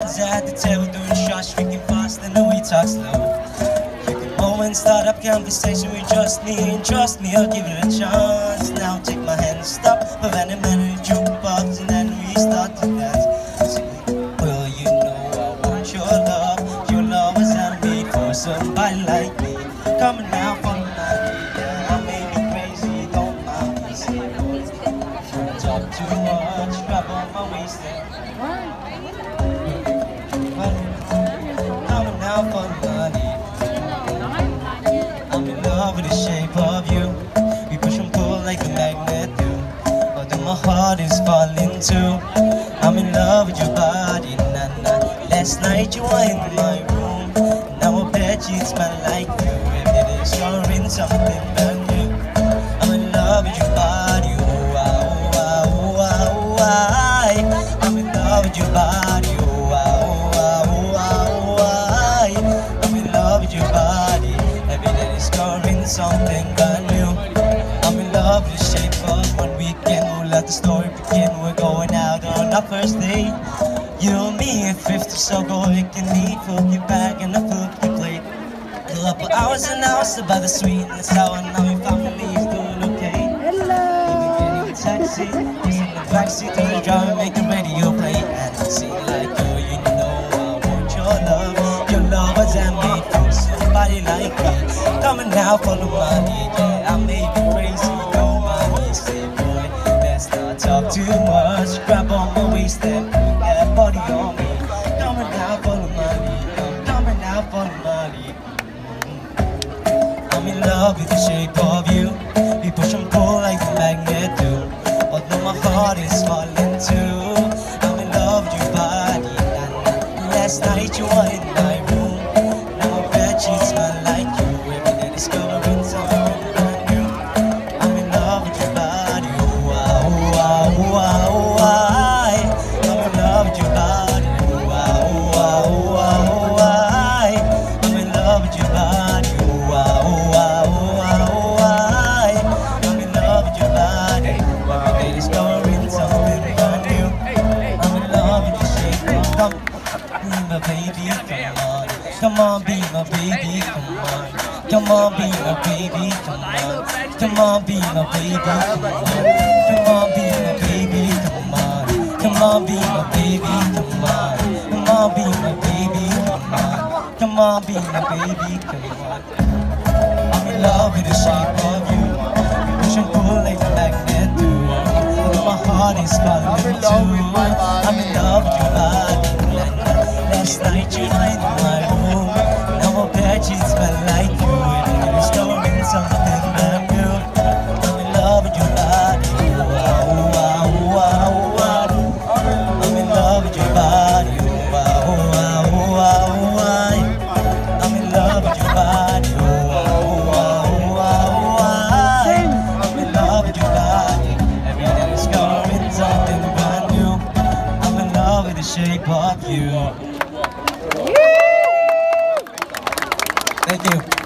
friends at the table doing shots, drinking fast, and then we talk slow. You can go and start up conversation with just me, and trust me, I'll give it a chance. Now take my hand, stop, put an man in the jukebox, and then we start to dance. Well, you know I want your love was handmade for somebody like me. Coming out from the night, yeah, I may be crazy, don't mind me. Talk too much, grab on my waist and coming out for the money. I'm in love with the shape of you. We push and pull like a magnet do. Although my heart is falling too. I'm in love with your body, nah. Last night you were in my room. Now I bet you smell like you. Every day you're in something brand new. I'm in love with your body, oh, I'm in love with your body, oh, I'm in love with your body. Every day discovering something brand new. I'm in love with the shape of one weekend. We'll let the story begin. We're going out on our first date. You and me at 50, so go lick and eat. Fill your bag and I fill your plate. Fill up for hours and hours about the sweet and the sour. Now your family is doing okay. Hello. Even getting a taxi, just in the backseat to the driver, make the radio play. And it seems like, girl, you know I want your love. Your love was handmade for somebody like me. Coming out for the money, yeah, I may be crazy, don't mind me. Say, boy, let's not talk too much. Grab on my waist and put that body on me. Coming out for the money, coming out for the money. I'm in love with the shape of you. We push and pull like a magnet do. Although my heart is falling too. I'm in love with your body, nah. Last night you were in my room. Now I bet you smell like you. Every day discovering something brand new. I'm in love with your body, oh, I'm in love with your body, oh, I'm in love with your body, oh, I'm in love with your body. Every day discovering something brand new. I'm in love with your shape. Come, be my baby, come on. Come on, be my baby, come on. Come on, be my baby, come on. Come on, be my baby, come on. Come on, be my baby, come on. Come on, be my baby, come on. Come on, be my baby, come on. Come on, be my baby, come on. I'm in love with the shape of you. Push and pull like a magnet do. My heart is calling too. I'm in love with your body. Last night you were in my room. Now I bet you smell like you. Every day discovering something brand new. I'm in love with your body. I'm in love with your body. I'm in love with your body. I'm in love with your body. Every day discovering something brand new. I'm in love with the shape of you. Thank you.